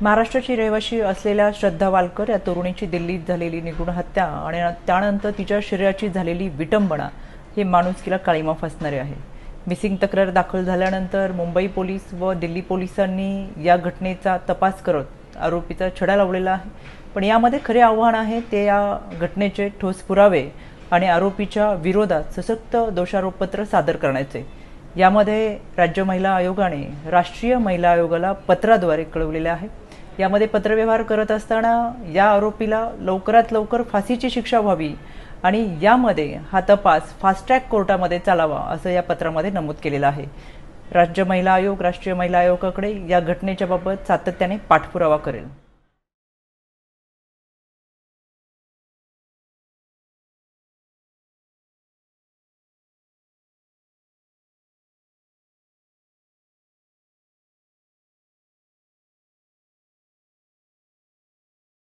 महाराष्ट्राची रहिवाशी असलेल्या श्रद्धा वालकर या तरुणीची दिल्लीत झालेली निर्घृण हत्या आणि त्यानंतर तिच्या शरीराची झालेली विटंबना हे माणुसकीला काळीमा फासणारे आहे। मिसिंग तक्रार दाखल झाल्यानंतर मुंबई पोलीस व दिल्ली पोलिसांनी या घटनेचा तपास करत आरोपीचा छडा लावलेला आहे। पण यामध्ये खरे आव्हान आहे ते या घटनेचे ठोस पुरावे आणि आरोपीच्या विरोधात सशक्त दोषारोपपत्र सादर करण्याचे। यामध्ये राज्य महिला आयोगाने राष्ट्रीय महिला आयोगाला पत्राद्वारे कळवलेले आहे। यामध्ये पत्रव्यवहार करत असताना या आरोपीला लवकरात लवकर फाशीची शिक्षा व्हावी आणि यामध्ये हा तपास फास्ट ट्रॅक कोर्टामध्ये चालावा असं या पत्रामध्ये नमूद केलेलं आहे। राज्य महिला आयोग राष्ट्रीय महिला आयोगाकडे या घटनेच्या बाबत सातत्याने पाठपुरावा करेल।